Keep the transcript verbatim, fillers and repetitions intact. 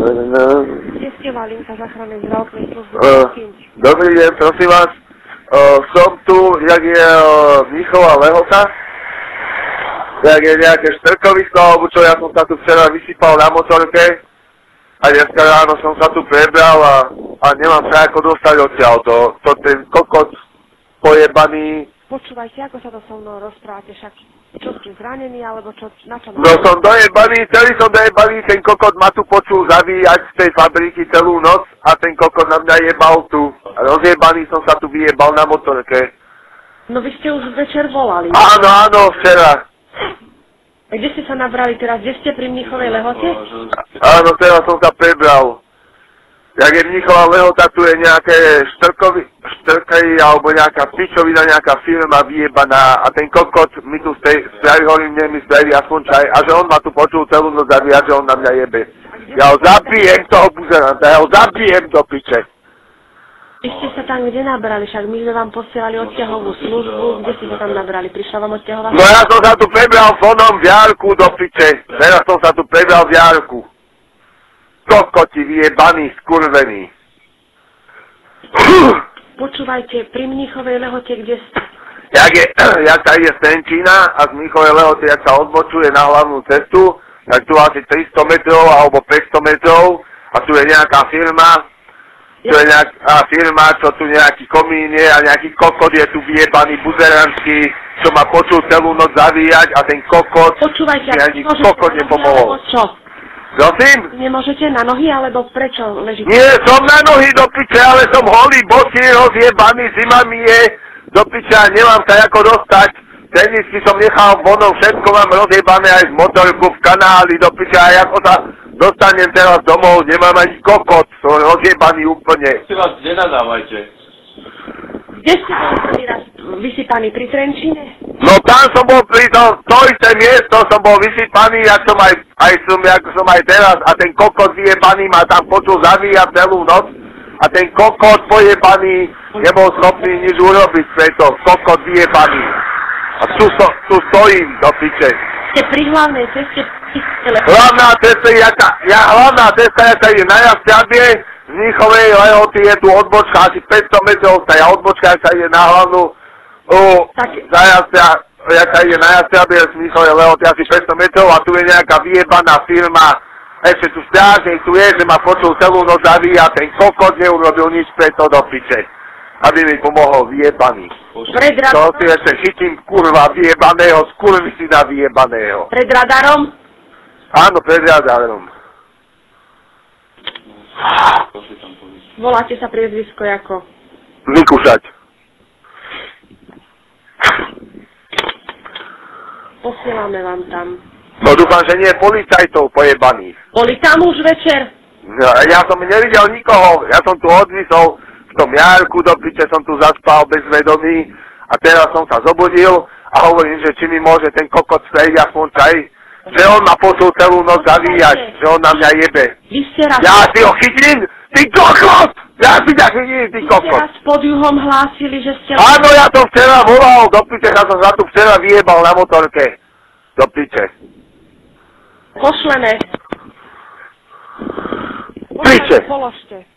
Kde ste Valinka záchrannej zdravotnej služby? Uh, dobrý deň, prosím vás. Uh, som tu, jak je uh, Mnichová Lehota. Jak je nejaké štrkovisko, alebo čo, ja som sa tu včera vysypal na motorke. A dneska ráno som sa tu prebral a, a nemám sa ako dostať odtiaľ. To, to ten kokot pojebaný. Počúvajte, ako sa to so mnou rozprávate, však čo ste zranení, alebo čo, na čo... No som dojebaný, celý som dojebaný, ten kokot ma tu počul zavíjať z tej fabriky celú noc a ten kokot na mňa jebal tu. A rozjebaný som sa tu vyjebal na motorke. No vy ste už večer volali. Áno, áno, včera. A kde ste sa nabrali teraz? Kde ste pri Mnichovej Lehote? Áno, teraz som sa prebral. Jak je Mnichová Lehota, tu je nejaké štrkovi, štrkej, alebo nejaká pičovina, nejaká firma vyjebaná a ten kokot mi tu spraví, hovorím, nie mi spraví aspoň čaj a že on ma tu počul celú noc zavíjať, že on na mňa jebe. Ja ho zabijem toho buzeranta, ja ho zabijem do piče. Vy ste sa tam kde nabrali, však my sme vám posielali odťahovú službu, kde ste sa tam nabrali, prišla vám odťahová? No ja som sa tu prebral fonom v Jarku do piče, teraz som sa tu prebral v Jarku. Kokoti vyjebaný, skurvený. Počúvajte, pri Mnichovej Lehote, kde ste? Jak, je, jak sa ide z Tenčína a z Mnichovej Lehoty, jak sa odbočuje na hlavnú cestu, tak tu asi tristo metrov alebo päťsto metrov a tu je nejaká firma, tu je nejaká firma, čo tu nejaký komín je a nejaký kokot je tu vyjebaný buzeranský, čo ma počul celú noc zavíjať a ten kokot, počúvajte, ani kokot nepomohol. Čo? Prosím? Nemôžete na nohy, alebo prečo ležíte? Nie, som na nohy do piče, ale som holý, bosý, rozjebaný, zima mi je do piče a nemám sa ako dostať. Tenisky som nechal vonou, všetko mám rozjebané aj z motorku v kanáli do piče a ako sa dostanem teraz domov, nemám ani kokot, som rozjebaný úplne. Si vás kde nadávajte? Kde ste boli prvý raz vysypaný, pri Trenčíne? No tam som bol pri to, to isté miesto, som bol vysypaný, jak som aj, aj som, jak som aj teraz a ten kokot vyjebaný ma tam počul zavíjať celú noc a ten kokot pojebaný nebol schopný nič urobiť preto, kokot vyjebaný. A tu, so, tu stojím do piče. Ste pri hlavnej ceste, hlavná cesta, jaká, ja, hlavná cesta, jaká je na Jasťabie, z Mnichovej Lehoty je tu odbočka, asi päťsto metrov, tá je odbočka, jaká ide na hlavnú, uh, za Jasťa, jaká ide na Jasťabie, z Mnichovej Lehoty asi päťsto metrov a tu je nejaká vyjebaná firma, ešte tu strážnik tu je, že ma počul celú noc zavíjať, ten kokot neurobil nič preto do piče, aby mi pomohol vyjebaný. Pred to si ešte chytím kurva vyjebaného, skurvisina vyjebaného. Pred radarom? Áno, pred radarom. Voláte sa priezvisko ako? Vykušať. Posielame vám tam. No dúfam, že nie je policajtov pojebaných. Boli tam už večer? No, ja som nevidel nikoho, ja som tu odvisol v tom Jarku, do piče som tu zaspal bez vedomí a teraz som sa zobudil a hovorím, že či mi môže ten kokot strediť aspoň čaj, že on ma počul celú noc zavíjať, že on na mňa jebe. Vy ste raz... Ja si ho chytím, ty kokot! Ja si ťa chytím, ty kokot! Vy ste raz pod juhom hlásili, že ste... Áno, ja som včera volal, do piče, ja som sa tu včera vyjebal na motorke. Do piče. Pošleme. Piče. Položte.